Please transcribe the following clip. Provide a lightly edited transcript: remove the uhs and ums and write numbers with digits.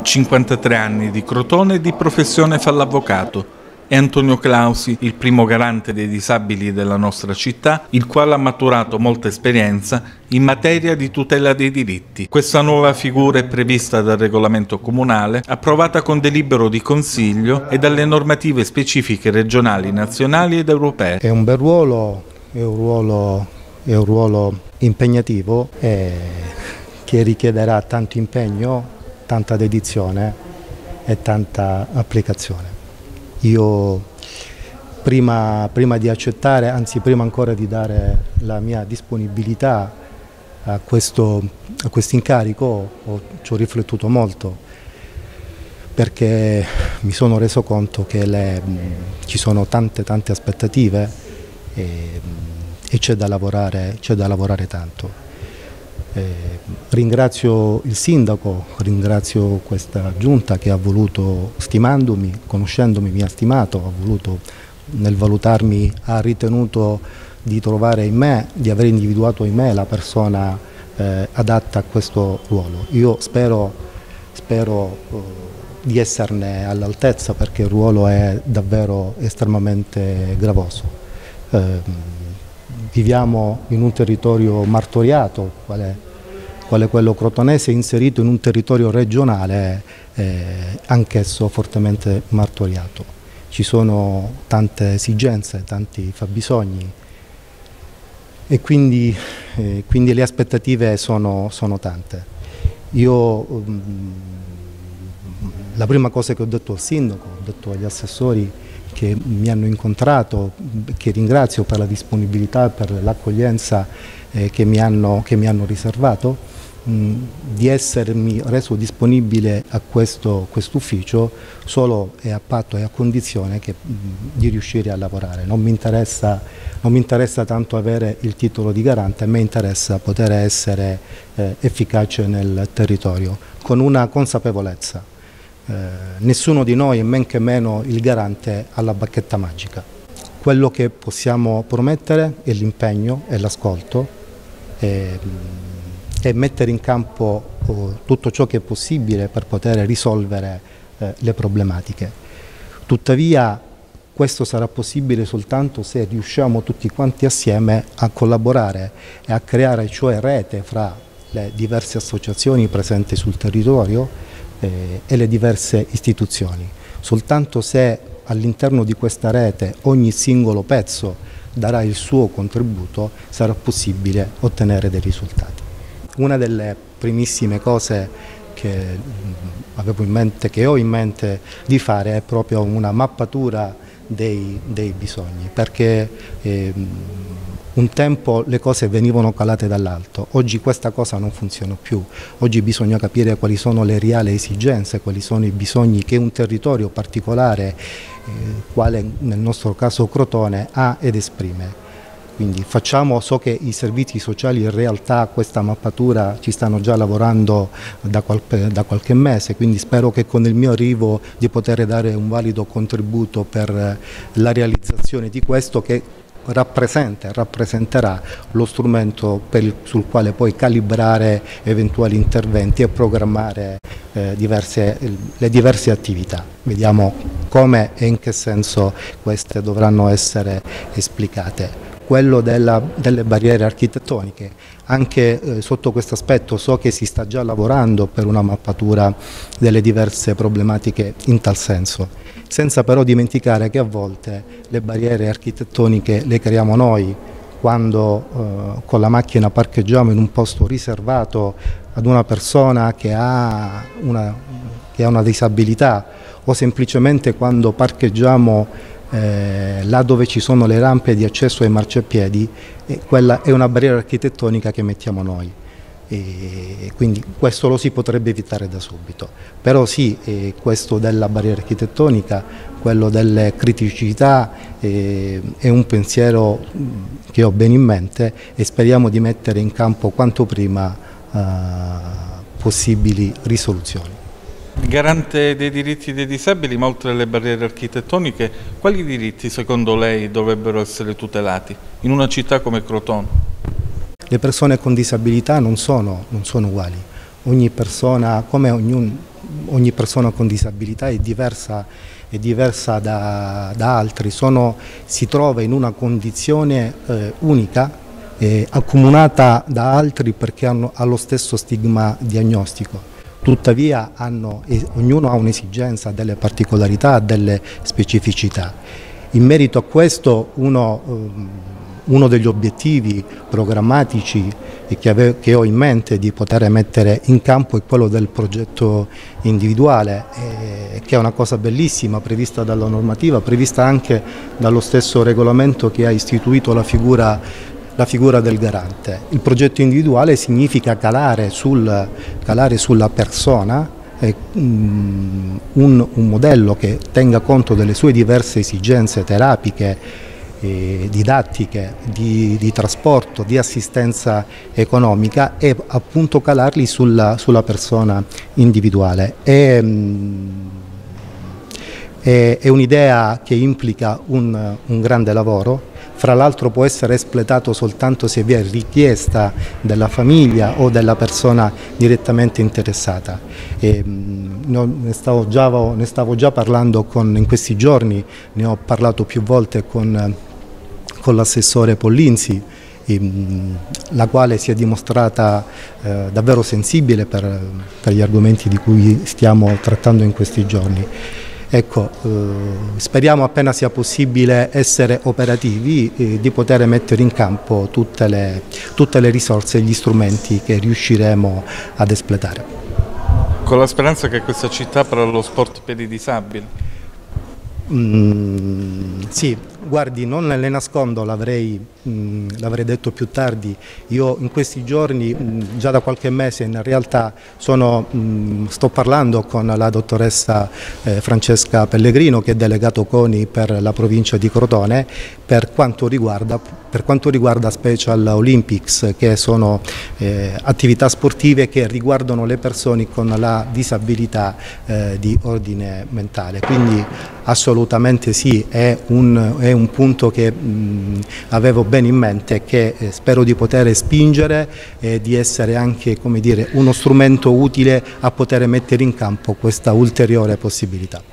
53 anni di Crotone e di professione fa l'avvocato. È Antonio Clausi, il primo garante dei disabili della nostra città, il quale ha maturato molta esperienza in materia di tutela dei diritti. Questa nuova figura è prevista dal regolamento comunale, approvata con delibero di Consiglio e dalle normative specifiche regionali, nazionali ed europee. È un bel ruolo, è un ruolo impegnativo che richiederà tanto impegno, tanta dedizione e tanta applicazione. Io prima di accettare, anzi prima ancora di dare la mia disponibilità a questo incarico, ci ho riflettuto molto, perché mi sono reso conto che ci sono tante aspettative e c'è da lavorare tanto. Ringrazio il sindaco, ringrazio questa giunta che ha voluto, stimandomi, conoscendomi, mi ha stimato, ha voluto, nel valutarmi, ha ritenuto di trovare in me, di aver individuato in me la persona adatta a questo ruolo. Io spero di esserne all'altezza, perché il ruolo è davvero estremamente gravoso. Viviamo in un territorio martoriato, quale quello crotonese, inserito in un territorio regionale anch'esso fortemente martoriato. Ci sono tante esigenze, tanti fabbisogni e quindi le aspettative sono tante. La prima cosa che ho detto al sindaco, ho detto agli assessori che mi hanno incontrato, che ringrazio per la disponibilità, per l'accoglienza che mi hanno riservato, di essermi reso disponibile a questo ufficio solo e a patto e a condizione di riuscire a lavorare. Non mi interessa tanto avere il titolo di garante, a me interessa poter essere efficace nel territorio, con una consapevolezza. Nessuno di noi, e men che meno il garante, ha la bacchetta magica. Quello che possiamo promettere è l'impegno e l'ascolto e mettere in campo tutto ciò che è possibile per poter risolvere le problematiche. Tuttavia questo sarà possibile soltanto se riusciamo tutti quanti assieme a collaborare e a creare, cioè, rete fra le diverse associazioni presenti sul territorio e le diverse istituzioni. Soltanto se all'interno di questa rete ogni singolo pezzo darà il suo contributo sarà possibile ottenere dei risultati. Una delle primissime cose che ho in mente di fare è proprio una mappatura dei bisogni, perché un tempo le cose venivano calate dall'alto, oggi questa cosa non funziona più. Oggi bisogna capire quali sono le reali esigenze, quali sono i bisogni che un territorio particolare, quale nel nostro caso Crotone, ha ed esprime. Quindi so che i servizi sociali in realtà questa mappatura ci stanno già lavorando da qualche mese, quindi spero che con il mio arrivo di poter dare un valido contributo per la realizzazione di questo, che rappresenterà lo strumento sul quale poi calibrare eventuali interventi e programmare le diverse attività. Vediamo come e in che senso queste dovranno essere esplicate. Quello delle barriere architettoniche, anche sotto questo aspetto so che si sta già lavorando per una mappatura delle diverse problematiche in tal senso, senza però dimenticare che a volte le barriere architettoniche le creiamo noi, quando con la macchina parcheggiamo in un posto riservato ad una persona che ha una disabilità, o semplicemente quando parcheggiamo là dove ci sono le rampe di accesso ai marciapiedi. Quella è una barriera architettonica che mettiamo noi, e quindi questo lo si potrebbe evitare da subito. Però sì, questo della barriera architettonica, quello delle criticità, è un pensiero che ho bene in mente e speriamo di mettere in campo quanto prima possibili risoluzioni. Garante dei diritti dei disabili, ma oltre alle barriere architettoniche, quali diritti secondo lei dovrebbero essere tutelati in una città come Crotone? Le persone con disabilità non sono uguali. Ogni persona, come ogni persona con disabilità è diversa da altri, si trova in una condizione unica, accomunata da altri perché ha lo stesso stigma diagnostico. Tuttavia ognuno ha un'esigenza, delle particolarità, delle specificità. In merito a questo uno degli obiettivi programmatici che ho in mente di poter mettere in campo è quello del progetto individuale, che è una cosa bellissima, prevista dalla normativa, prevista anche dallo stesso regolamento che ha istituito la figura del garante. Il progetto individuale significa calare sulla persona un modello che tenga conto delle sue diverse esigenze terapiche, didattiche, di trasporto, di assistenza economica, e appunto calarli sulla persona individuale. È un'idea che implica un grande lavoro. Fra l'altro può essere espletato soltanto se vi è richiesta della famiglia o della persona direttamente interessata. Ne stavo già parlando in questi giorni, ne ho parlato più volte con l'assessore Pollinzi, la quale si è dimostrata davvero sensibile per gli argomenti di cui stiamo trattando in questi giorni. Ecco, speriamo appena sia possibile essere operativi, di poter mettere in campo tutte le risorse e gli strumenti che riusciremo ad espletare. Con la speranza che questa città apra lo sport per i disabili? Sì, guardi, non le nascondo, l'avrei detto più tardi. Io in questi giorni, già da qualche mese in realtà, sto parlando con la dottoressa Francesca Pellegrino, che è delegato CONI per la provincia di Crotone, per quanto riguarda Special Olympics, che sono attività sportive che riguardano le persone con la disabilità di ordine mentale. Quindi assolutamente sì, è un punto che avevo bene in mente e che spero di poter spingere e di essere anche, come dire, uno strumento utile a poter mettere in campo questa ulteriore possibilità.